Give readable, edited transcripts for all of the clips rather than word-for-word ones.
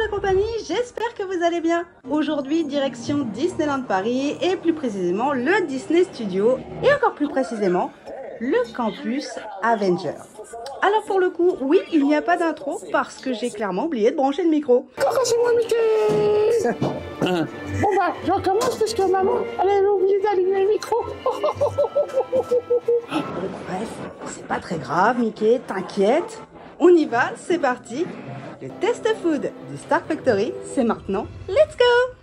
la compagnie, j'espère que vous allez bien. Aujourd'hui, direction Disneyland Paris et plus précisément le Disney Studio et encore plus précisément le campus Avenger. Alors pour le coup, oui, il n'y a pas d'intro parce que j'ai clairement oublié de brancher le micro. Coucou, c'est moi Mickey. Bon bah, je recommence parce que maman, elle avait oublié d'allumer le micro. Bref, c'est pas très grave Mickey, t'inquiète. On y va, c'est parti. Le test food du Star Factory, c'est maintenant. Let's go!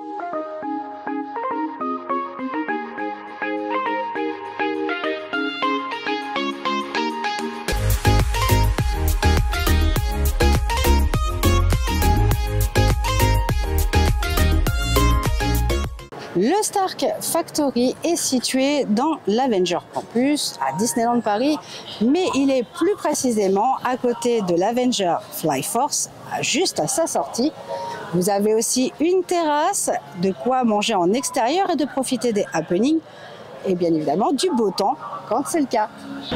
Le Stark Factory est situé dans l'Avenger Campus à Disneyland Paris, mais il est plus précisément à côté de l'Avenger Flyforce, juste à sa sortie. Vous avez aussi une terrasse, de quoi manger en extérieur et de profiter des happenings, et bien évidemment du beau temps quand c'est le cas.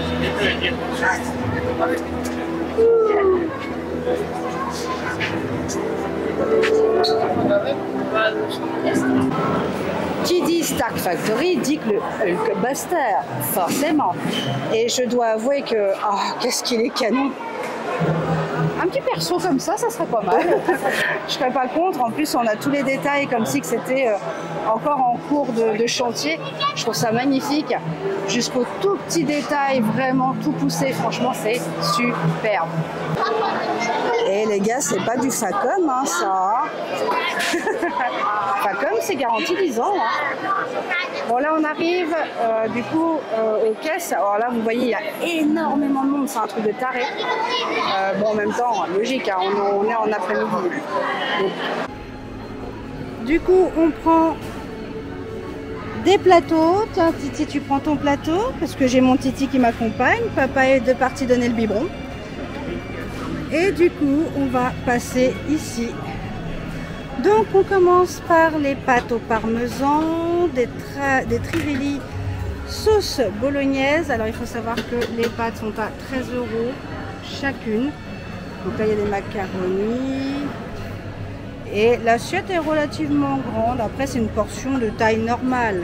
Qui dit Stark Factory dit que le Hulkbuster, forcément. Et je dois avouer que, qu'est-ce qu'il est canon. Un petit perso comme ça serait pas mal. Je serais pas contre. En plus, on a tous les détails comme si c'était encore en cours de chantier. Je trouve ça magnifique. Jusqu'aux tout petits détails, vraiment tout poussé. Franchement, c'est superbe. Et les gars, c'est pas du Facom, hein, ça. Facom, c'est garanti 10 ans. Hein. Bon, là, on arrive du coup aux caisses. Alors là, vous voyez, il y a énormément de monde. C'est un truc de taré. Bon, en même temps, logique, hein, on est en après-midi. Du coup, on prend des plateaux. Tiens, Titi, tu prends ton plateau parce que j'ai mon Titi qui m'accompagne. Papa est de parti donner le biberon. Et du coup, on va passer ici. Donc, on commence par les pâtes au parmesan, des trivelli sauce bolognaise. Alors, il faut savoir que les pâtes sont à 13 € chacune. Donc là, il y a des macaronis. Et l'assiette est relativement grande. Après, c'est une portion de taille normale.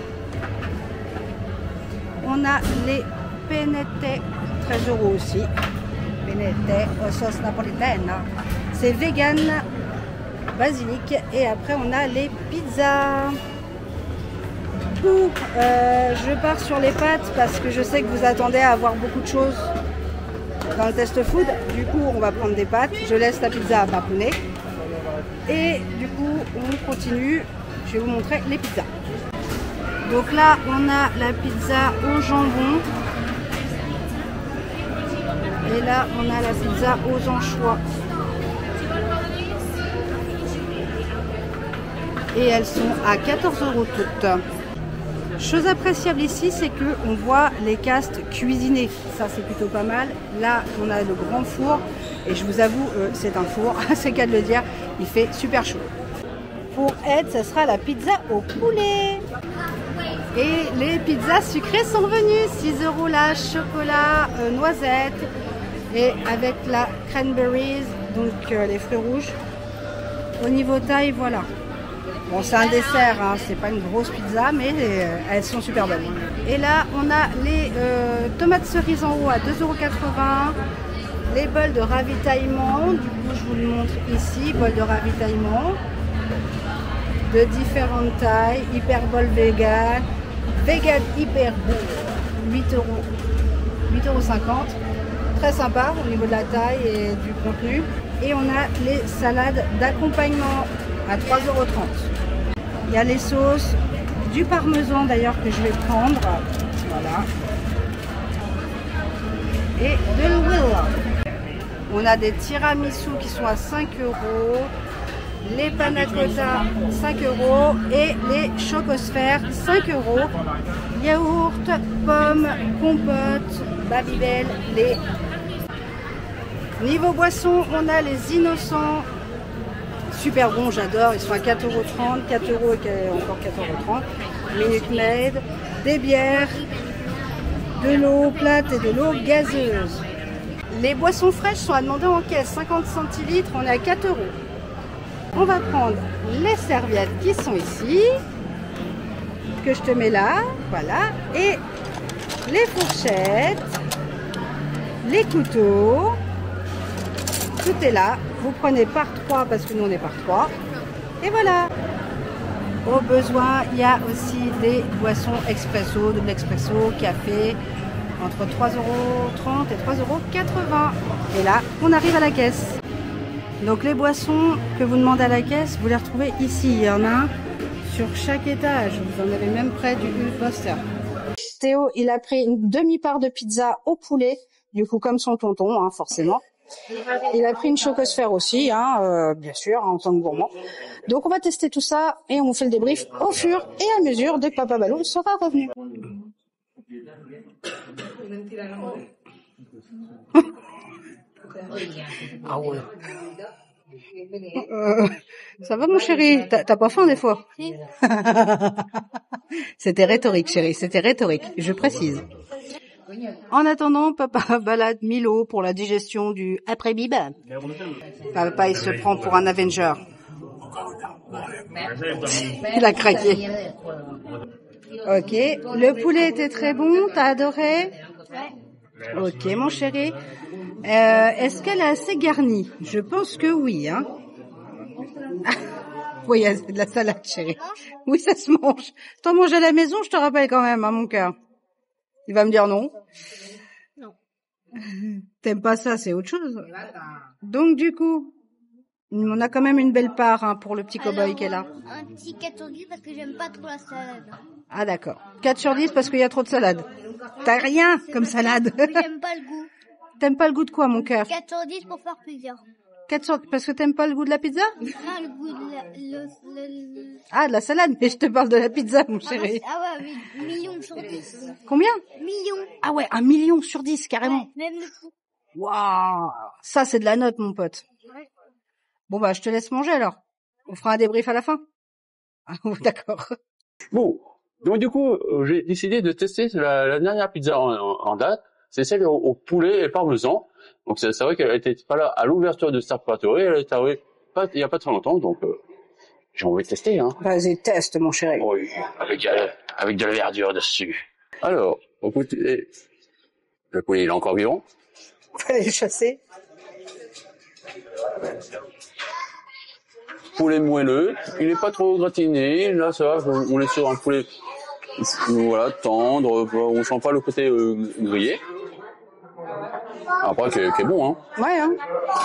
On a les penette, 13 € aussi. Penette aux sauces napolitaines. C'est vegan, basilic. Et après, on a les pizzas. Je pars sur les pâtes parce que je sais que vous attendez à avoir beaucoup de choses dans le test food. Du coup, on va prendre des pâtes. Je laisse la pizza à Papounet. Et du coup, on continue. Je vais vous montrer les pizzas. Donc là, on a la pizza au jambon. Et là, on a la pizza aux anchois. Et elles sont à 14 € toutes. Chose appréciable ici, c'est qu'on voit les castes cuisiner. Ça, c'est plutôt pas mal. Là, on a le grand four. Et je vous avoue, c'est un four, c'est le cas de le dire. Il fait super chaud. Pour Ed, ça sera la pizza au poulet. Et les pizzas sucrées sont revenues. 6 € la chocolat, noisette. Et avec la cranberries, donc les fruits rouges. Au niveau taille, voilà. Bon, c'est un dessert, hein, c'est pas une grosse pizza, mais elles sont super bonnes. Et là, on a les tomates cerises en haut à 2,80 €. Les bols de ravitaillement, du coup, je vous le montre ici, bols de ravitaillement. De différentes tailles, hyper bol vegan, vegan hyper bowl, 8,50 €. Très sympa au niveau de la taille et du contenu. Et on a les salades d'accompagnement à 3,30 €. Il y a les sauces, du parmesan d'ailleurs que je vais prendre. Voilà. Et de l'huile. On a des tiramisu qui sont à 5 €. Les panna cotta 5 € et les chocosphères 5 €. Yaourt, pommes, compote, Babybel, lait. Niveau boisson, on a les innocents. Super bons, j'adore. Ils sont à 4,30 €, 4 € et encore 4,30 €. Minute Maid, des bières, de l'eau plate et de l'eau gazeuse. Les boissons fraîches sont à demander en caisse. 50 centilitres, on est à 4 €. On va prendre les serviettes qui sont ici, que je te mets là, voilà, et les fourchettes, les couteaux, tout est là. Vous prenez par 3 parce que nous on est par 3, et voilà. Au besoin, il y a aussi des boissons expresso, double expresso, café, entre 3,30 € et 3,80 €. Et là, on arrive à la caisse. Donc les boissons que vous demandez à la caisse, vous les retrouvez ici. Il y en a sur chaque étage. Vous en avez même près du poster. Théo, il a pris une demi-part de pizza au poulet. Du coup, comme son tonton, hein, forcément. Il a pris une chocosphère aussi, hein, bien sûr, en tant que gourmand. Donc on va tester tout ça et on vous fait le débrief au fur et à mesure dès que Papa Balou sera revenu. Ah ouais. Ça va mon chéri? T'as pas faim des fois? Si. C'était rhétorique chéri, c'était rhétorique, je précise. En attendant, papa balade Milo pour la digestion du après-bib. Papa, il se prend pour un Avenger. Il a craqué. Ok, le poulet était très bon, t'as adoré? Ok, mon chéri. Est-ce qu'elle est assez garnie? Je pense que oui, hein. Oui, il y a de la salade, chéri. Oui, ça se mange. T'en manges à la maison, je te rappelle quand même, hein, mon cœur. Il va me dire non. Non. T'aimes pas ça, c'est autre chose. Donc du coup, on a quand même une belle part hein, pour le petit cow-boy qui est là. Un petit 4 sur 10 parce que j'aime pas trop la salade. Ah d'accord. 4 sur 10 parce qu'il y a trop de salade. T'as rien comme salade. J'aime pas le goût. T'aimes pas le goût de quoi, mon cœur? 4 sur 10 pour faire plusieurs. 4 sur... Parce que t'aimes pas le goût de la pizza? Non, le goût de Ah, de la salade, mais je te parle de la pizza, mon chéri. Ah ouais, mais million sur 10. Combien? Million. Ah ouais, 1 million sur 10, carrément. Ouais, même le coup. Waouh, ça c'est de la note, mon pote. Ouais. Bon bah, je te laisse manger alors. On fera un débrief à la fin. Ah, d'accord. Bon, donc du coup, j'ai décidé de tester la dernière pizza en date. C'est celle au poulet et parmesan. Donc c'est vrai qu'elle était pas là à l'ouverture de Star Factory, elle est arrivée il y a pas très longtemps, donc j'ai envie de tester. Hein. Vas-y, teste, mon chéri. Oui, avec de la verdure dessus. Alors, écoutez, le poulet il est encore vivant. Fallait le chasser. Poulet moelleux, il est pas trop gratiné. Là, ça va, on est sur un poulet voilà tendre, on sent pas le côté grillé. Après, qui est bon, hein. Ouais, hein.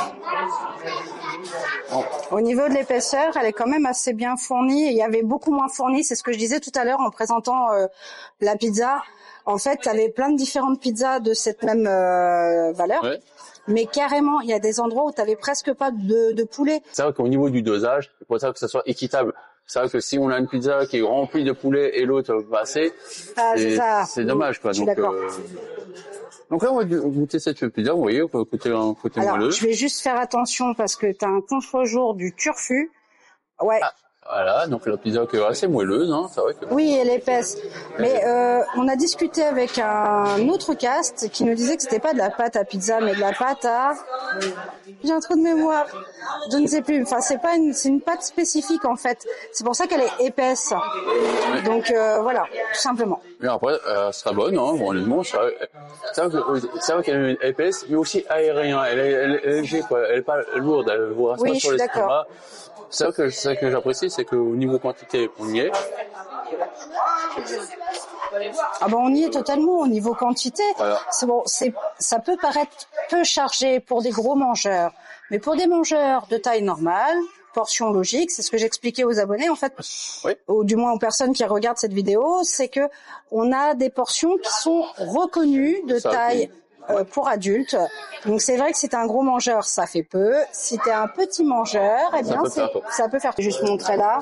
Au niveau de l'épaisseur, elle est quand même assez bien fournie. Il y avait beaucoup moins fournie, c'est ce que je disais tout à l'heure en présentant la pizza. En fait, tu avais plein de différentes pizzas de cette même valeur. Ouais. Mais carrément, il y a des endroits où tu avais presque pas de poulet. C'est vrai qu'au niveau du dosage, il faut que ça soit équitable. C'est vrai que si on a une pizza qui est remplie de poulet et l'autre pas assez, c'est dommage, quoi. Donc là, on va goûter cette pizza, vous voyez, côté moelleux. Je vais juste faire attention parce que tu as un contre-jour du turfu. Ouais. Ah, voilà, donc la pizza qui est assez moelleuse, hein, c'est vrai que... Oui, elle est épaisse. Mais on a discuté avec un autre cast qui nous disait que c'était pas de la pâte à pizza, mais de la pâte à... J'ai un trou de mémoire. Je ne sais plus. Enfin, c'est une pâte spécifique en fait. C'est pour ça qu'elle est épaisse. Ouais. Donc voilà, tout simplement. Mais après, elle sera bonne, hein, bon, honnêtement. C'est vrai qu'elle est épaisse, mais aussi aérienne. Elle est légère, quoi. Elle est pas lourde. Elle vous reste pas sur l'estomac. C'est ça que j'apprécie, c'est qu'au niveau quantité, on y est. Ah ben on y est totalement au niveau quantité. Voilà. C'est bon, ça peut paraître peu chargé pour des gros mangeurs, mais pour des mangeurs de taille normale, portion logique, c'est ce que j'expliquais aux abonnés en fait, oui. Ou du moins aux personnes qui regardent cette vidéo, c'est que on a des portions qui sont reconnues de taille pour adultes. Donc c'est vrai que si t'es un gros mangeur, ça fait peu. Si t'es un petit mangeur, eh bien ça peut faire. Je vais juste montrer là.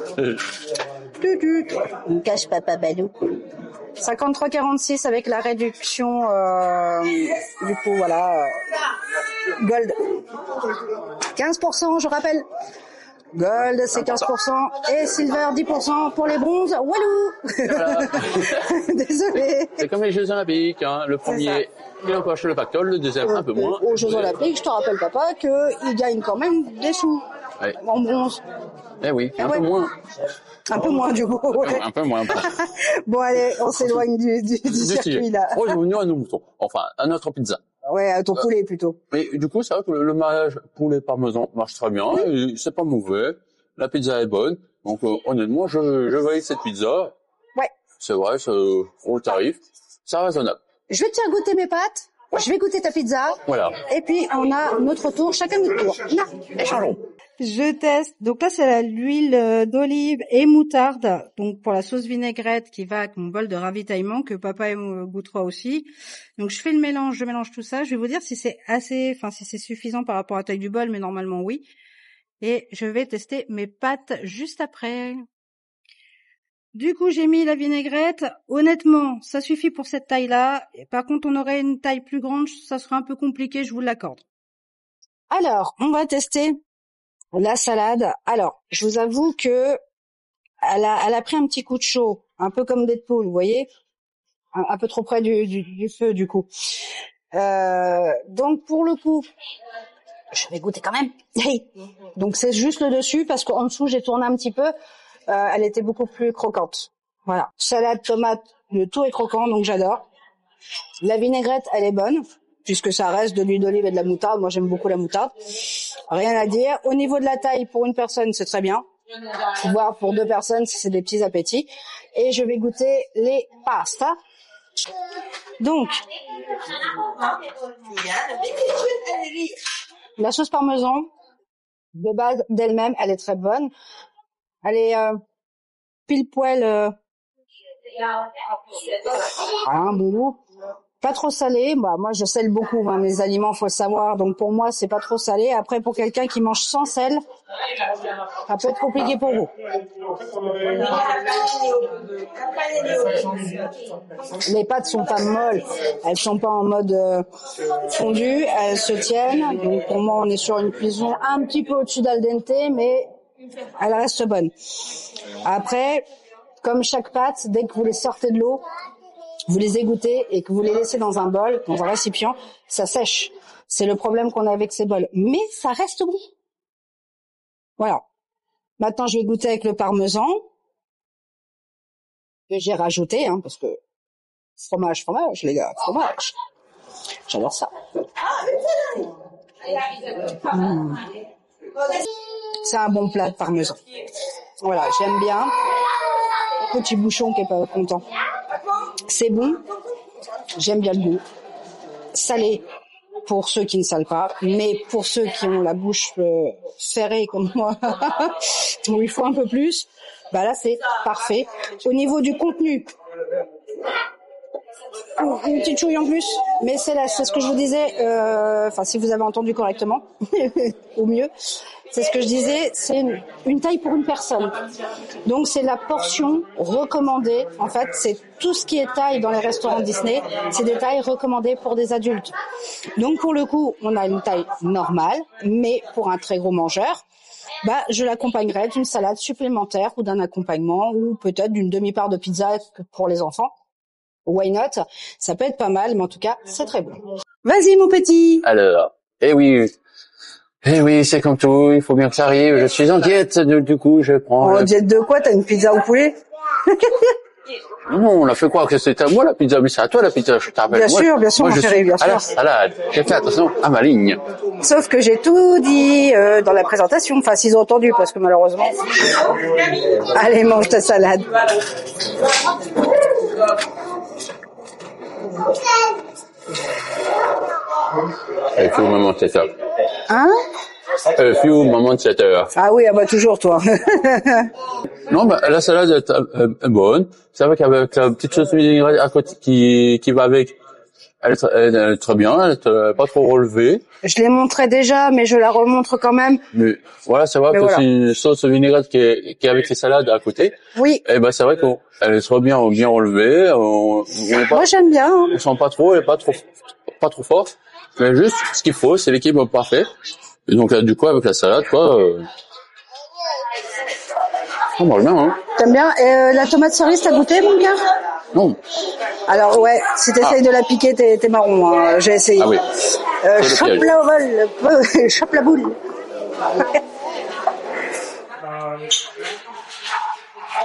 On cache Papa Balou. 53,46 avec la réduction du coup voilà Gold 15%, je rappelle. Gold c'est 15% et Silver 10% pour les bronzes. Walou. Voilà. Désolé. C'est comme les Jeux Olympiques, hein. Le premier il empoche le pactole, le deuxième un peu moins. Aux Jeux Olympiques, je te rappelle papa que il gagne quand même des sous. Ouais. En bronze. Eh oui, un ouais. peu moins. Un peu moins du coup. Ouais. Un peu moins. Bon allez, on s'éloigne du Sujet. circuit là. Revenons à nos moutons. Enfin, à notre pizza. Ouais, à ton poulet plutôt. Mais du coup, c'est vrai que le mariage poulet parmesan marche très bien. Et c'est pas mauvais. La pizza est bonne. Donc honnêtement, je valide cette pizza. Ouais. C'est vrai, c'est au tarif. C'est raisonnable. Je vais te faire goûter mes pâtes. Je vais goûter ta pizza. Voilà. Et puis on a notre tour, chacun notre tour. Non, échangeons. Je teste. Donc là, c'est l'huile d'olive et moutarde. Donc pour la sauce vinaigrette qui va avec mon bol de ravitaillement que papa goûtera aussi. Donc je fais le mélange, je mélange tout ça. Je vais vous dire si c'est si c'est suffisant par rapport à la taille du bol, mais normalement oui. Et je vais tester mes pâtes juste après. Du coup, j'ai mis la vinaigrette. Honnêtement, ça suffit pour cette taille-là. Par contre, on aurait une taille plus grande, ça serait un peu compliqué, je vous l'accorde. Alors, on va tester la salade. Alors, je vous avoue que elle a pris un petit coup de chaud, un peu comme Deadpool, vous voyez, un peu trop près du feu du coup. Donc pour le coup, je vais goûter quand même. Hey. Donc c'est juste le dessus parce qu'en dessous j'ai tourné un petit peu. Elle était beaucoup plus croquante. Voilà, salade, tomate, le tout est croquant, donc j'adore. La vinaigrette, elle est bonne, puisque ça reste de l'huile d'olive et de la moutarde. Moi, j'aime beaucoup la moutarde. Rien à dire. Au niveau de la taille, pour une personne, c'est très bien. Voire pour 2 personnes, si c'est des petits appétits. Et je vais goûter les pastas. Donc, la sauce parmesan, de base, d'elle-même, elle est très bonne. Elle est pile poil un bon goût. Pas trop salé. Bah, moi, je sèle beaucoup, mes aliments, faut le savoir. Donc, pour moi, c'est pas trop salé. Après, pour quelqu'un qui mange sans sel, ça peut être compliqué pour vous. Les pâtes sont pas molles. Elles sont pas en mode fondu. Elles se tiennent. Donc, pour moi, on est sur une cuisson un petit peu au-dessus d'al dente, mais elle reste bonne. Après, comme chaque pâte, dès que vous les sortez de l'eau, vous les égouttez et que vous les laissez dans un bol, dans un récipient, ça sèche. C'est le problème qu'on a avec ces bols. Mais ça reste bon. Voilà. Maintenant, je vais goûter avec le parmesan que j'ai rajouté, parce que fromage, les gars, fromage. J'adore ça. C'est un bon plat de parmesan. Voilà, j'aime bien. Petit bouchon qui est pas content. C'est bon. J'aime bien le goût. Salé pour ceux qui ne salent pas, mais pour ceux qui ont la bouche ferrée comme moi, où il faut un peu plus, bah là c'est parfait. Au niveau du contenu, une petite chouille en plus, mais c'est ce que je vous disais, si vous avez entendu correctement, au mieux, c'est ce que je disais, c'est une taille pour une personne. Donc c'est la portion recommandée, en fait, c'est tout ce qui est taille dans les restaurants Disney, c'est des tailles recommandées pour des adultes. Donc pour le coup, on a une taille normale, mais pour un très gros mangeur, je l'accompagnerai d'une salade supplémentaire ou d'un accompagnement ou peut-être d'une demi-part de pizza pour les enfants. Why not? Ça peut être pas mal, mais en tout cas, c'est très bon. Vas-y, mon petit. Alors, eh oui, c'est comme tout, il faut bien que ça arrive. Je suis en diète, du coup, je prends... En diète de quoi? T'as une pizza au poulet? Non, on a fait quoi que c'était à moi la pizza, mais c'est à toi la pizza, je t'appelle. Bien sûr, mon chéri, bien sûr. À la salade, j'ai fait attention à ma ligne. Sauf que j'ai tout dit dans la présentation, s'ils ont entendu, parce que malheureusement... Allez, mange ta salade. Few moments de 7 heures. Hein? Few moments de 7 heures. Ah oui, toujours toi. Non, la salade est bonne. C'est vrai qu'avec la petite sauce vinaigrette à côté qui va avec, elle est très bien, elle est pas trop relevée. Je l'ai montré déjà, mais je la remontre quand même. Mais voilà, c'est vrai que c'est une sauce vinaigrette qui est avec les salades à côté. Oui. Et c'est vrai qu'elle est très bien relevée. Moi, j'aime bien. On sent pas trop, elle est pas trop forte. Mais juste ce qu'il faut, c'est l'équilibre parfait. Et donc là, du coup, avec la salade, on mange bien, T'aimes bien? La tomate cerise, t'as goûté, mon gars? Non. Alors ouais, si t'essayes de la piquer, t'es marron. J'ai essayé. Ah oui. Chope la boule.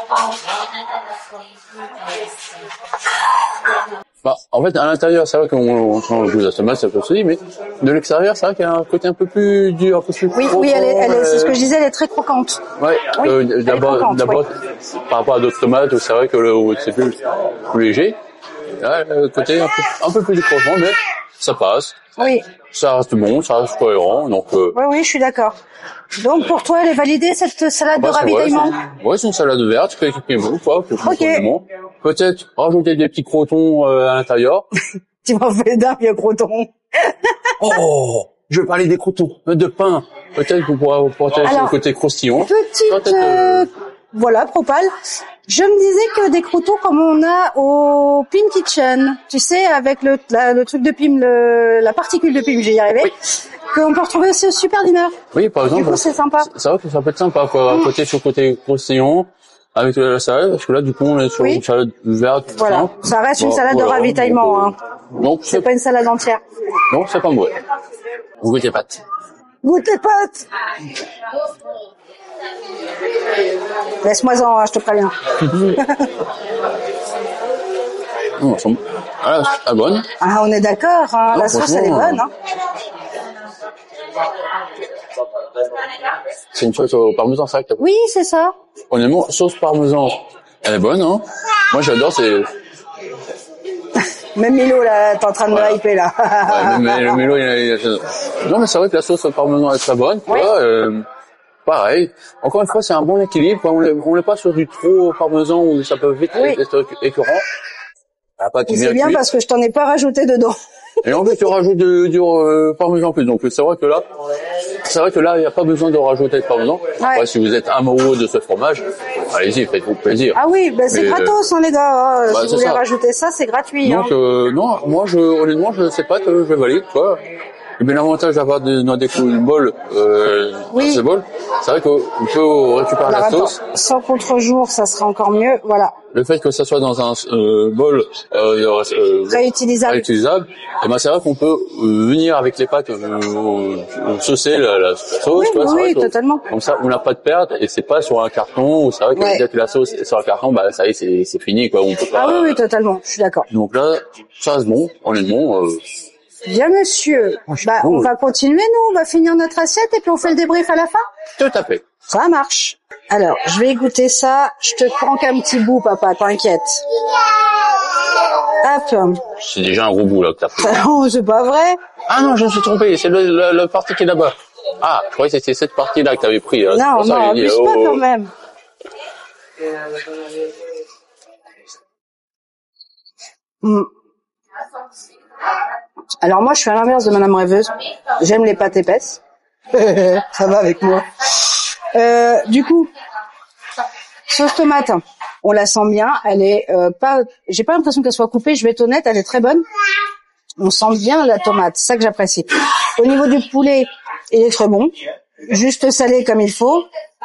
Bah, en fait, à l'intérieur, c'est vrai qu'on prend le goût de la tomate, ça peut se dire, mais de l'extérieur, c'est vrai qu'il y a un côté un peu plus dur, un peu plus Oui, profond, oui, c'est ce que je disais, elle est très croquante. Ouais, Oui, elle est croquante, d'abord, par rapport à d'autres tomates, c'est vrai que c'est plus léger. Là, le côté un peu plus profond, mais ça passe. Oui, Ça reste bon, ça reste cohérent, donc, oui, je suis d'accord. Donc pour toi, elle est validée cette salade de bah, ravitaillement? c'est une salade verte, qui est bon, quoi, Ok. Peut-être rajouter des petits crotons à l'intérieur. Tu m'en fais d'un vieux croton. Oh, je vais parler des crotons, de pain. Peut-être qu'on pourra apporter le côté croustillant. Petite, voilà, propale. Je me disais que des croutons comme on a au Pim Kitchen, tu sais, avec le truc de Pim, la particule de Pim, j'y arrivé, Oui. qu'on peut retrouver aussi au Super Dinner. Oui, par exemple. Du coup, c'est sympa. C'est vrai que ça peut être sympa, quoi. Sur le côté croustillant, avec la salade, parce que là, du coup, on est sur une salade verte. Voilà. Simple. Ça reste une salade de ravitaillement, hein. Donc, C'est pas une salade entière. non, c'est pas mauvais. Vous goûtez pâtes. Goûte tes potes! Laisse-moi-en, hein, je te préviens. Non, elles sont, ah, bonne. Ah, on est d'accord, hein. Non, La sauce, elle est franchement, bonne, hein. C'est une sauce au parmesan, ça. Oui, c'est ça. Honnêtement, sauce parmesan, elle est bonne, hein. Moi, j'adore, c'est, Même Milo, là, t'es en train de me hyper, là. ouais, mais le mélo, non, mais c'est vrai que la sauce au parmesan est très bonne, Oui. pareil. Encore une fois, c'est un bon équilibre, quoi. On n'est pas sur du trop parmesan où ça peut vite être écœurant. La pâte est C'est bien cuite. parce que je t'en ai pas rajouté dedans. Et en fait, tu rajoutes du parmesan plus. Donc, c'est vrai que là, il n'y a pas besoin de rajouter de parmesan. Après, si vous êtes amoureux de ce fromage, allez-y, faites-vous plaisir. Ah oui, ben c'est Mais, gratos, hein, les gars. bah, Si c'est vous voulez ça. rajouter ça, c'est gratuit. Donc, non, moi, honnêtement, je sais pas que je valide, quoi. Et bien, l'avantage d'avoir dans des bol, Oui. ces bols, c'est vrai qu'on peut récupérer Alors, la attends, sauce. sans contre-jour, ça sera encore mieux. Voilà. Le fait que ça soit dans un bol Réutilisable. et ben c'est vrai qu'on peut venir avec les pâtes saucer la sauce. Oui, quoi, c'est vrai oui, que- totalement. Comme ça, on n'a pas de perte et c'est pas sur un carton. Où c'est vrai que Ouais. dès que la sauce est sur le carton, bah ça y est, c'est fini, quoi. On peut pas. Ah oui, oui, totalement. Je suis d'accord. Donc là, ça reste bon, honnêtement. Bien, monsieur. Bah, on va continuer, nous. On va finir notre assiette et puis on fait le débrief à la fin. Tout à fait. Ça marche. Alors, je vais goûter ça. Je te prends qu'un petit bout, papa, t'inquiète. Hop. C'est déjà un gros bout là que t'as pris. Oh, c'est pas vrai. Ah non, je me suis trompé. C'est le partie qui est là-bas. Ah, je croyais que c'était cette partie-là que t'avais pris. C'est Non, pour ça que non, j'ai dit, abuse pas quand même. Hmm. Alors moi, je suis à l'inverse de Madame Rêveuse. J'aime les pâtes épaisses. Ça va avec moi. Du coup, sauce tomate, on la sent bien. Elle est pas. J'ai pas l'impression qu'elle soit coupée. Je vais être honnête, elle est très bonne. On sent bien la tomate, c'est ça que j'apprécie. Au niveau du poulet, il est très bon, juste salé comme il faut.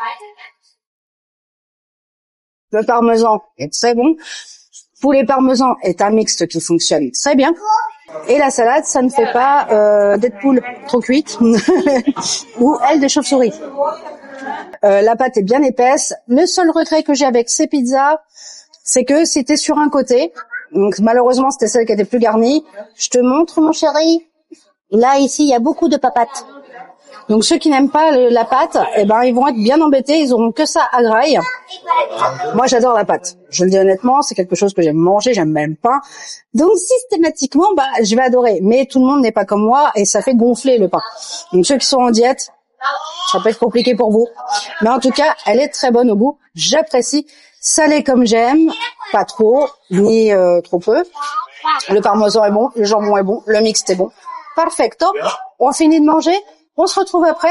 Le parmesan est très bon. Poulet parmesan est un mixte qui fonctionne très bien. Et la salade, ça ne fait pas d'être poule trop cuite ou aile de chauve-souris. La pâte est bien épaisse. Le seul regret que j'ai avec ces pizzas, c'est que c'était sur un côté. Donc malheureusement, c'était celle qui était plus garnie. Je te montre, mon chéri. Là, ici, il y a beaucoup de papates. Donc ceux qui n'aiment pas la pâte, eh ben ils vont être bien embêtés, ils auront que ça à graille. Moi j'adore la pâte. Je le dis honnêtement, c'est quelque chose que j'aime manger, j'aime même pas. Donc systématiquement, je vais adorer. Mais tout le monde n'est pas comme moi et ça fait gonfler le pain. Donc ceux qui sont en diète, ça peut être compliqué pour vous. Mais en tout cas, elle est très bonne au goût. J'apprécie. Salée comme j'aime, pas trop, ni trop peu. Le parmesan est bon, le jambon est bon, le mixte est bon. Perfecto. On finit de manger. On se retrouve après.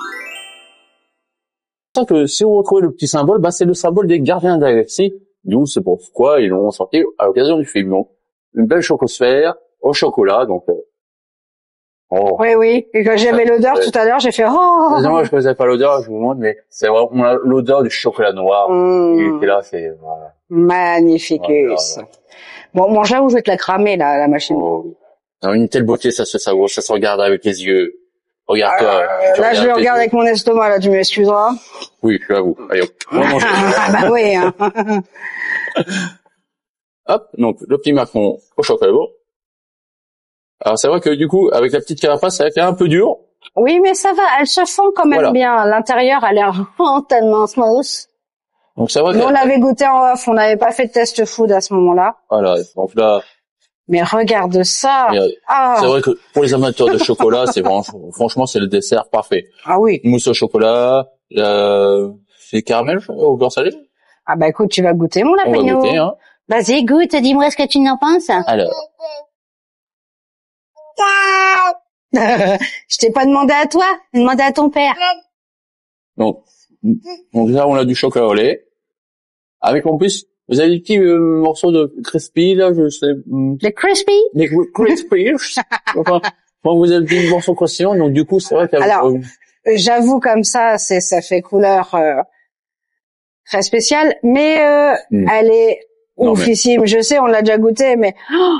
Que si on retrouve le petit symbole, c'est le symbole des gardiens de la galaxie. D'où c'est pourquoi ils l'ont sorti à l'occasion du film. Donc, une belle chocosphère au chocolat. Donc, oh. Oui. Et quand j'avais l'odeur tout à l'heure, j'ai fait oh. Moi, je faisais pas l'odeur, je vous montre, mais c'est vraiment l'odeur du chocolat noir. Et là, c'est voilà. Magnifique. Voilà. Bon, mon j'avoue, je vais te la cramer là, la machine. Oh. Non, une telle beauté, ça se regarde avec les yeux. Regarde-toi. Là, je le regarde avec mon estomac, là, tu m'excuseras. Oui, j'avoue. Allez, hop. On va manger. Ah bah oui. Hein. Hop, donc le petit macaron au chocolat blanc. Alors c'est vrai que du coup, avec la petite carapace, ça va faire un peu dur. Oui, mais ça va, elle se fond quand même Voilà. bien. L'intérieur a l'air tellement smooth. Donc c'est vrai Nous, que on l'avait goûté en off, on n'avait pas fait de test food à ce moment-là. voilà, donc là, Mais regarde ça. regardez. Ah, C'est vrai que pour les amateurs de chocolat, c'est franchement c'est le dessert parfait. ah oui. Mousse au chocolat, c'est caramel au beurre salé. Ah bah écoute, tu vas goûter mon On va lapagno. goûter, hein. Vas-y, goûte, dis-moi ce que tu en penses. Alors, Je t'ai pas demandé à toi, j'ai demandé à ton père. donc là on a du chocolat au lait. Avec en plus, vous avez des petits morceaux de crispy là, je sais. Le crispy. Des crispy. Enfin, bon, vous avez des petits morceaux croustillants, donc du coup c'est vrai qu'avec Alors, j'avoue comme ça ça fait couleur très spéciale, mais elle est Non, oufissime. Je sais, on l'a déjà goûté, mais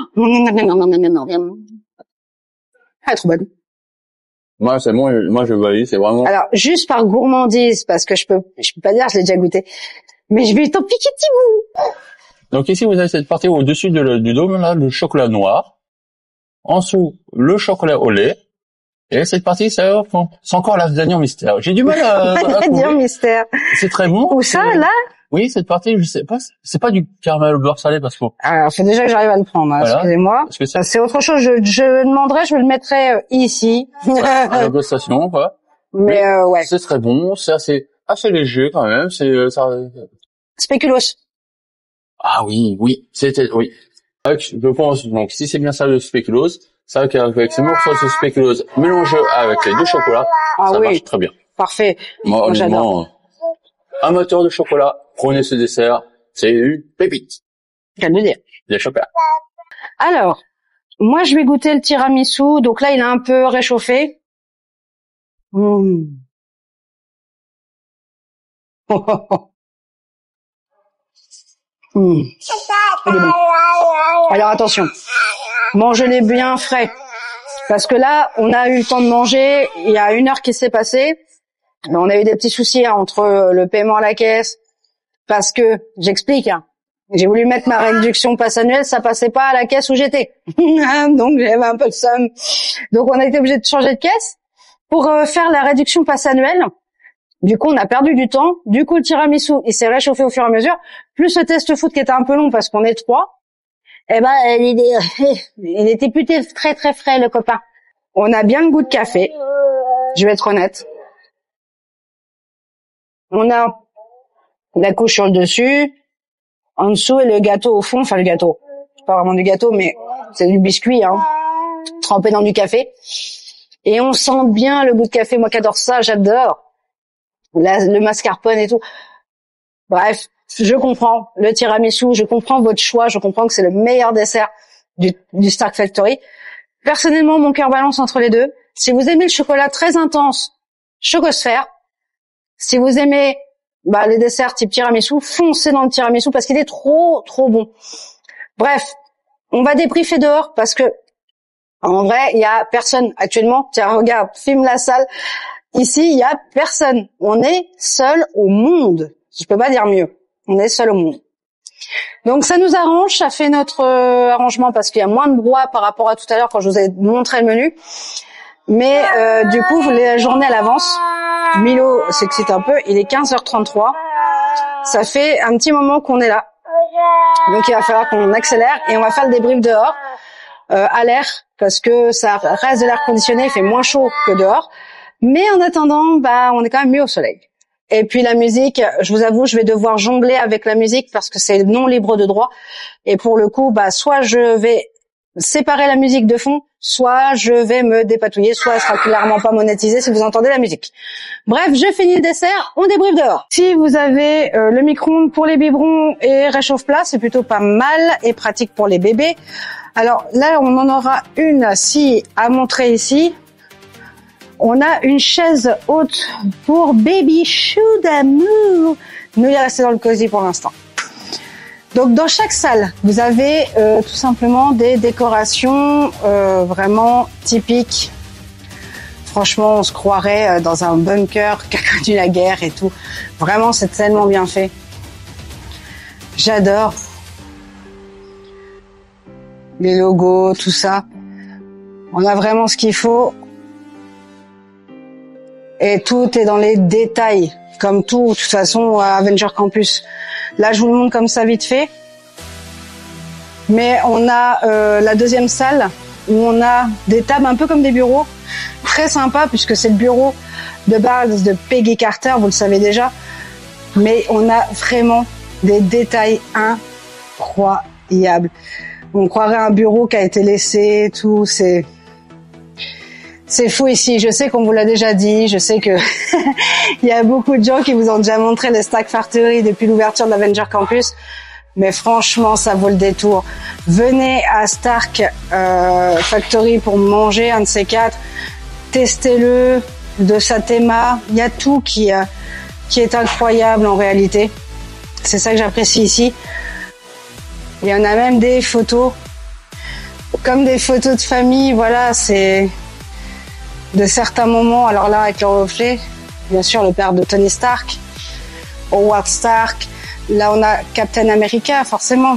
elle est trop bonne. moi c'est bon, moi je valide, c'est vraiment. Alors, juste par gourmandise, parce que je peux pas dire, je l'ai déjà goûté, mais je vais t'en piquer petit bout. Donc ici vous avez cette partie au-dessus du dôme là, le chocolat noir. En dessous, le chocolat au lait. Et cette partie, c'est encore la dernière mystère. J'ai du mal à dire trouver. mystère. C'est très bon. Où ça, là? Oui, cette partie, je sais pas, c'est pas du caramel au beurre salé parce que Alors, faut déjà que j'arrive à le prendre, hein, Voilà. excusez-moi. parce que Ça, c'est autre chose. Je demanderai, je me le mettrai ici. à la dégustation, quoi. Mais ouais. C'est très bon, c'est assez léger quand même, ça. Spéculoos. Ah oui, oui. Je pense, donc, si c'est bien ça le spéculoos, c'est vrai qu'avec ces morceaux de spéculoos mélangés avec les deux chocolats, Ah ça oui. marche très bien. Parfait. Moi, honnêtement, amateur de chocolat, prenez ce dessert, c'est une pépite. Qu'à le dire. Des chocolats. Alors, moi, je vais goûter le tiramisu. Donc là, il est un peu réchauffé. Mmh. Mmh. Il est bon. Alors attention, mangez-les bien frais. Parce que là, on a eu le temps de manger, il y a 1 heure qui s'est passée. On a eu des petits soucis entre le paiement à la caisse. Parce que, j'explique, hein, j'ai voulu mettre ma réduction passe annuelle, ça passait pas à la caisse où j'étais. Donc j'avais un peu de somme. Donc on a été obligé de changer de caisse pour faire la réduction passe annuelle. Du coup, on a perdu du temps. Du coup, le tiramisu, il s'est réchauffé au fur et à mesure. Plus le test food qui était un peu long parce qu'on est 3. Eh ben, il était plutôt très très frais, le copain. On a bien le goût de café. Je vais être honnête. On a la couche sur le dessus, en dessous et le gâteau au fond. Enfin, le gâteau. C'est pas vraiment du gâteau, mais c'est du biscuit, hein, trempé dans du café. Et on sent bien le goût de café. Moi qui adore ça, j'adore. Le mascarpone et tout. Bref, je comprends le tiramisu, je comprends votre choix, je comprends que c'est le meilleur dessert du Stark Factory. Personnellement, mon cœur balance entre les deux. Si vous aimez le chocolat très intense, Chocosphère. Si vous aimez les desserts type tiramisu, foncez dans le tiramisu parce qu'il est trop bon. Bref, on va débriefer dehors parce que en vrai, il y a personne actuellement. Tiens, regarde, filme la salle. Ici, il y a personne. On est seul au monde. Je peux pas dire mieux. On est seul au monde. Donc ça nous arrange, ça fait notre arrangement parce qu'il y a moins de brouhaha par rapport à tout à l'heure quand je vous ai montré le menu. Mais du coup, la journée elle avance. Milo s'excite un peu. Il est 15h33. Ça fait un petit moment qu'on est là. Donc il va falloir qu'on accélère et on va faire le débrief dehors à l'air parce que ça reste de l'air conditionné. Il fait moins chaud que dehors. Mais en attendant, on est quand même mieux au soleil. Et puis la musique, je vous avoue, je vais devoir jongler avec la musique parce que c'est non libre de droit. Et pour le coup, soit je vais séparer la musique de fond, soit je vais me dépatouiller, soit elle sera clairement pas monétisée si vous entendez la musique. Bref, je finis le dessert, on débriefe dehors. Si vous avez le micro-ondes pour les biberons et réchauffe-plat, c'est plutôt pas mal et pratique pour les bébés. Alors là, on en aura une à montrer ici. On a une chaise haute pour Baby Chou d'amour. Nous, il est resté dans le cosy pour l'instant. Donc, dans chaque salle, vous avez tout simplement des décorations vraiment typiques Franchement, on se croirait dans un bunker qui a connu la guerre et tout. Vraiment, c'est tellement bien fait. J'adore. Les logos, tout ça. On a vraiment ce qu'il faut. Et tout est dans les détails. Comme tout, de toute façon, à Avenger Campus. Là, je vous le montre comme ça vite fait. Mais on a la deuxième salle où on a des tables un peu comme des bureaux. Très sympa puisque c'est le bureau de base de Peggy Carter, vous le savez déjà. Mais on a vraiment des détails incroyables. On croirait un bureau qui a été laissé, tout, c'est fou ici. Je sais qu'on vous l'a déjà dit, je sais que il y a beaucoup de gens qui vous ont déjà montré les Stark Factory depuis l'ouverture de l'Avenger Campus. Mais franchement, ça vaut le détour. Venez à Stark Factory pour manger un de ces quatre. Testez-le, de Satema. Il y a tout qui est incroyable en réalité. C'est ça que j'apprécie ici. Il y en a même des photos, comme des photos de famille. Voilà, c'est de certains moments. Alors là, avec le reflet, bien sûr, le père de Tony Stark, Howard Stark. Là, on a Captain America, forcément.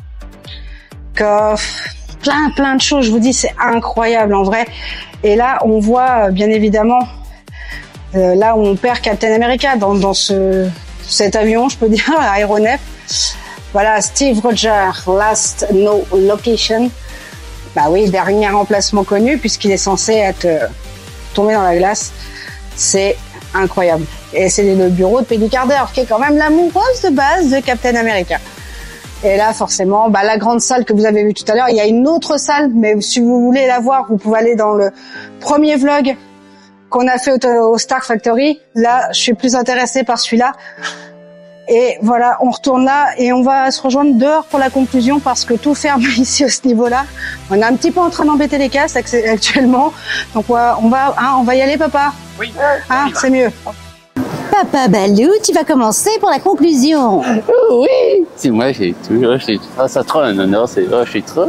Plein de choses. Je vous dis, c'est incroyable en vrai. Et là, on voit bien évidemment là où on perd Captain America dans cet avion, je peux dire, aéronef. Voilà, Steve Rogers, Last No Location. Bah oui, dernier emplacement connu puisqu'il est censé être tombé dans la glace. C'est incroyable. Et c'est le bureau de Peggy Carter, qui est quand même l'amoureuse de base de Captain America. Et là, forcément, la grande salle que vous avez vue tout à l'heure, il y a une autre salle, mais si vous voulez la voir, vous pouvez aller dans le premier vlog qu'on a fait au Stark Factory. Là, je suis plus intéressée par celui-là. Et voilà, on retourne là et on va se rejoindre dehors pour la conclusion parce que tout ferme ici à ce niveau-là. On est un petit peu en train d'embêter les casques actuellement. Donc on va y aller, papa. Oui. C'est mieux. Papa Balou, tu vas commencer pour la conclusion. Oui. C'est moi, ça traîne, non, je suis très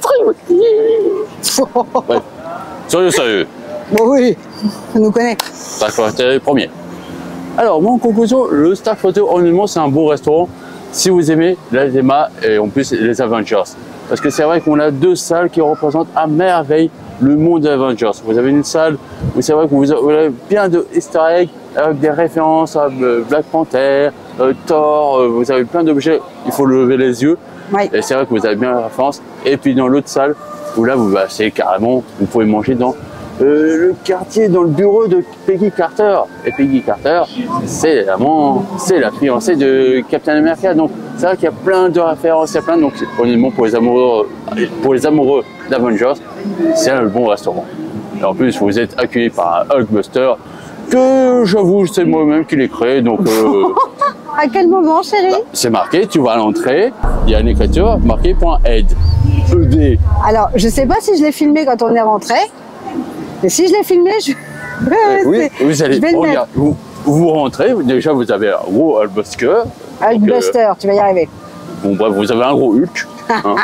ouais. Sérieux. Bon oui, on nous connaît. Ça faut être premier. Alors, moi, en conclusion, le Stark Factory, honnêtement, c'est un bon restaurant si vous aimez la LDMA et en plus les Avengers. Parce que c'est vrai qu'on a deux salles qui représentent à merveille le monde des Avengers. Vous avez une salle où c'est vrai que vous avez plein de easter eggs avec des références à Black Panther, Thor, vous avez plein d'objets, il faut lever les yeux. Oui. Et c'est vrai que vous avez bien la référence. Et puis dans l'autre salle, où là, c'est carrément, vous pouvez manger dans le quartier, dans le bureau de Peggy Carter. Et Peggy Carter, c'est la fiancée de Captain America. Donc c'est vrai qu'il y a plein de références, donc honnêtement pour les amoureux d'Avengers, c'est un bon restaurant. Et en plus, vous êtes accueillis par un Hulkbuster que j'avoue, c'est moi-même qui l'ai créé. Donc à quel moment, chérie? C'est marqué, tu vas à l'entrée, il y a une écriture marquée .aid. ED. Alors, je sais pas si je l'ai filmé quand on est rentré. Mais si je l'ai filmé, oui, vous allez regarder. Vous rentrez, déjà vous avez un gros Hulkbuster. Hulkbuster, tu vas y arriver. Bon bref, vous avez un gros Hulk. Hein,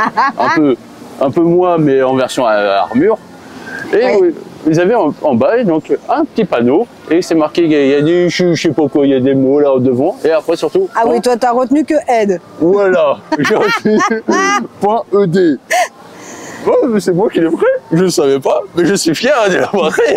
un peu moins, mais en version armure. Et oui. Vous avez en bas donc un petit panneau et c'est marqué, il y a des, je sais pas quoi, il y a des mots là devant. Et après surtout. Ah oui, toi t'as retenu que aide. Voilà, j'ai retenu .ed. Bon, c'est moi qui l'ai pris, je ne savais pas, mais je suis fier de l'avoir pris.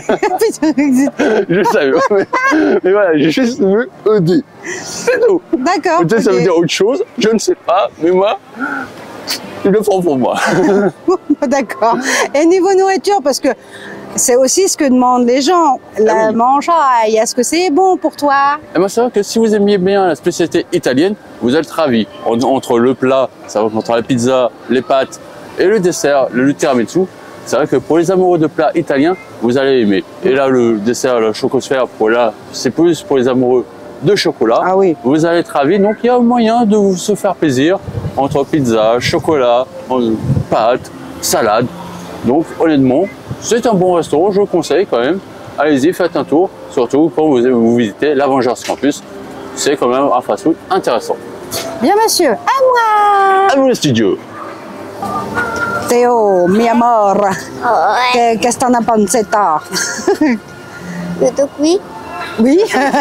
Je savais pas, mais voilà, j'ai juste vu ED. C'est tout. D'accord. Peut-être ça veut dire autre chose, je ne sais pas, mais moi, je le prends pour moi. D'accord. Et niveau nourriture, parce que c'est aussi ce que demandent les gens, la mangeaille, est-ce que c'est bon pour toi? Et moi, c'est vrai que si vous aimiez bien la spécialité italienne, vous êtes ravis. Entre le plat, ça va entre la pizza, les pâtes, et le dessert, le tiramisu, c'est vrai que pour les amoureux de plats italiens, vous allez aimer. Et là, le dessert, le chocosphère, c'est plus pour les amoureux de chocolat. Ah oui. Vous allez être ravis. Donc, il y a moyen de se faire plaisir entre pizza, chocolat, pâtes, salade. Donc, honnêtement, c'est un bon restaurant. Je vous conseille quand même. Allez-y, faites un tour. Surtout quand vous visitez l'Avengers Campus. C'est quand même un fast-food intéressant. Bien, monsieur. À moi. À vous, le studio. Théo, mi amor, Ouais. qu'est-ce que t'en as pensé, toi? Donc oui. Oui.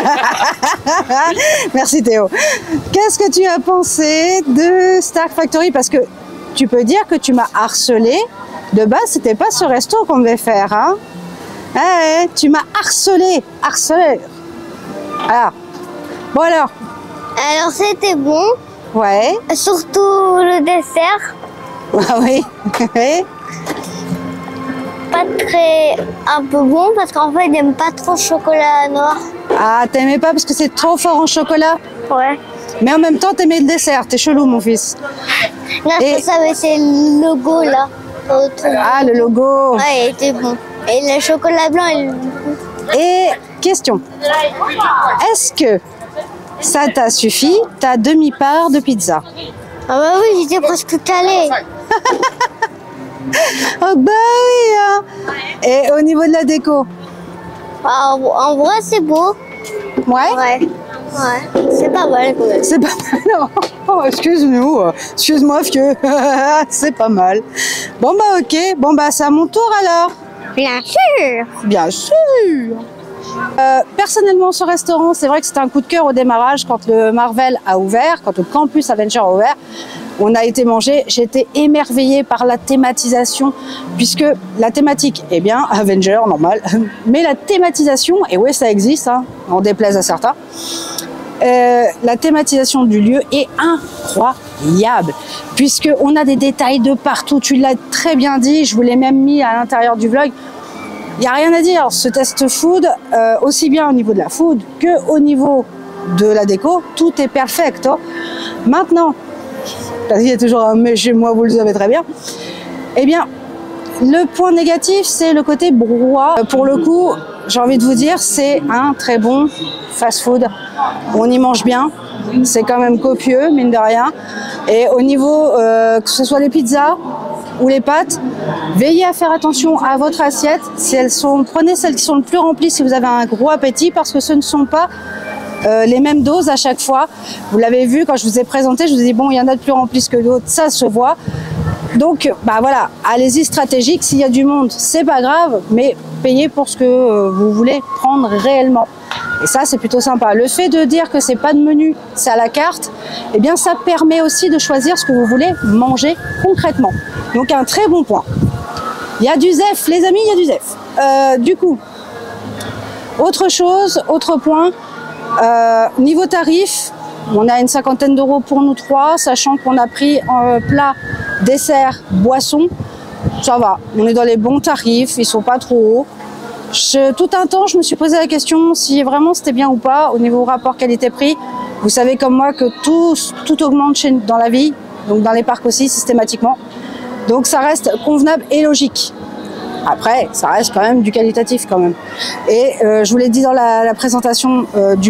Merci Théo. Qu'est-ce que tu as pensé de Stark Factory? Parce que tu peux dire que tu m'as harcelé. De base, c'était pas ce resto qu'on devait faire, hein? Ouais, tu m'as harcelé. Harcelé. Alors. Bon alors. Alors c'était bon, Ouais. surtout le dessert. Ah oui. Pas très un peu bon parce qu'en fait, il n'aime pas trop le chocolat noir. Ah, t'aimais pas parce que c'est trop fort en chocolat? Ouais. Mais en même temps, t'aimais le dessert. T'es chelou, mon fils. Non, Et- ça, mais c'est le logo là. Ah, le logo. Ouais, il était bon. Et le chocolat blanc, il... Et question. Est-ce que ça t'a suffi, ta demi-part de pizza? Ah bah oui, j'étais presque calée. Oh bah oui, hein. Et au niveau de la déco? Ah, en vrai, c'est beau. Ouais. Ouais. Ouais. C'est pas mal quand même. C'est pas mal, non. Oh, excuse-nous. Excuse-moi, vieux. C'est pas mal. Bon bah ok. Bon bah c'est à mon tour alors. Bien sûr. Bien sûr. Personnellement, ce restaurant, c'est vrai que c'était un coup de cœur au démarrage quand le Marvel a ouvert, quand le campus Avenger a ouvert. On a été manger, j'ai été émerveillée par la thématisation, puisque la thématique est bien Avenger, normal, mais la thématisation, et ouais ça existe, hein, en déplaise à certains, la thématisation du lieu est incroyable, puisqu'on a des détails de partout, tu l'as très bien dit, je vous l'ai même mis à l'intérieur du vlog. Il n'y a rien à dire, ce test food, aussi bien au niveau de la food qu'au niveau de la déco, tout est perfecto. Maintenant, parce qu'il y a toujours un mais chez moi, vous le savez très bien, eh bien, le point négatif, c'est le côté brouhaha. Pour le coup, j'ai envie de vous dire, c'est un très bon fast-food. On y mange bien, c'est quand même copieux, mine de rien. Et au niveau, que ce soit les pizzas ou les pâtes, veillez à faire attention à votre assiette. Si elles sont, prenez celles qui sont le plus remplies si vous avez un gros appétit, parce que ce ne sont pas les mêmes doses à chaque fois. Vous l'avez vu quand je vous ai présenté, je vous ai dit bon, il y en a de plus remplis que d'autres, ça se voit. Donc bah voilà, allez-y stratégique, s'il y a du monde, c'est pas grave, mais payez pour ce que vous voulez prendre réellement. Et ça, c'est plutôt sympa. Le fait de dire que c'est pas de menu, c'est à la carte, eh bien ça permet aussi de choisir ce que vous voulez manger concrètement. Donc un très bon point. Il y a du zef, les amis, il y a du zef. Du coup, autre chose, autre point, niveau tarif, on a une 50aine d'euros pour nous trois, sachant qu'on a pris plat, dessert, boisson. Ça va, on est dans les bons tarifs, ils sont pas trop hauts. Tout un temps, je me suis posé la question si vraiment c'était bien ou pas au niveau rapport qualité-prix. Vous savez comme moi que tout augmente dans la vie, donc dans les parcs aussi systématiquement. Donc ça reste convenable et logique. Après, ça reste quand même du qualitatif quand même. Et je vous l'ai dit dans la présentation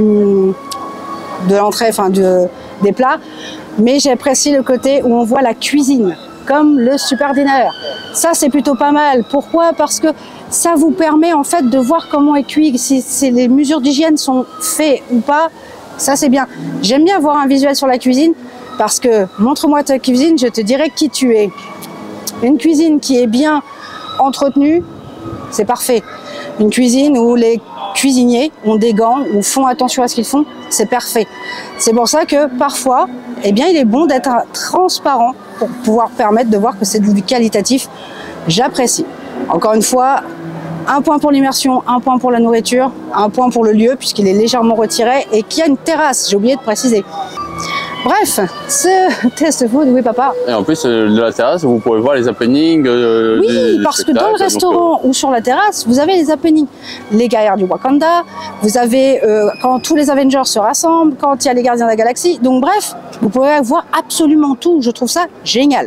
de l'entrée, enfin des plats, mais j'apprécie le côté où on voit la cuisine, comme le super dinner. Ça, c'est plutôt pas mal. Pourquoi? Parce que ça vous permet en fait de voir comment est cuit, si les mesures d'hygiène sont faites ou pas. Ça, c'est bien. J'aime bien voir un visuel sur la cuisine parce que montre-moi ta cuisine, je te dirai qui tu es. Une cuisine qui est bien entretenue, c'est parfait. Une cuisine où les cuisiniers ont des gants, ou font attention à ce qu'ils font, c'est parfait. C'est pour ça que parfois, eh bien, il est bon d'être transparent pour pouvoir permettre de voir que c'est du qualitatif. J'apprécie. Encore une fois, un point pour l'immersion, un point pour la nourriture, un point pour le lieu puisqu'il est légèrement retiré et qu'il y a une terrasse, j'ai oublié de préciser. Bref, ce test food, oui papa. Et en plus, de la terrasse, vous pourrez voir les happenings. Oui, parce que dans le restaurant ou sur la terrasse, vous avez les happenings. Les guerrières du Wakanda, vous avez quand tous les Avengers se rassemblent, quand il y a les gardiens de la galaxie. Donc bref, vous pouvez voir absolument tout. Je trouve ça génial.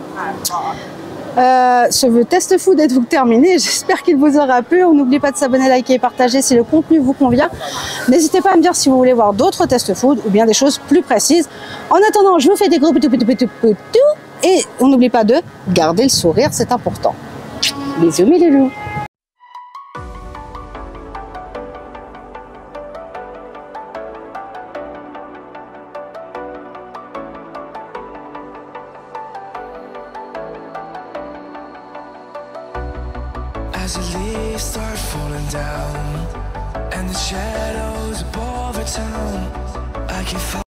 Ce test food est donc terminé. J'espère qu'il vous aura plu. On n'oublie pas de s'abonner, liker et partager si le contenu vous convient. N'hésitez pas à me dire si vous voulez voir d'autres tests food ou bien des choses plus précises. En attendant, je vous fais des gros bisous et on n'oublie pas de garder le sourire, c'est important. Bisous mes loulous. as the leaves start falling down and the shadows above the town, I can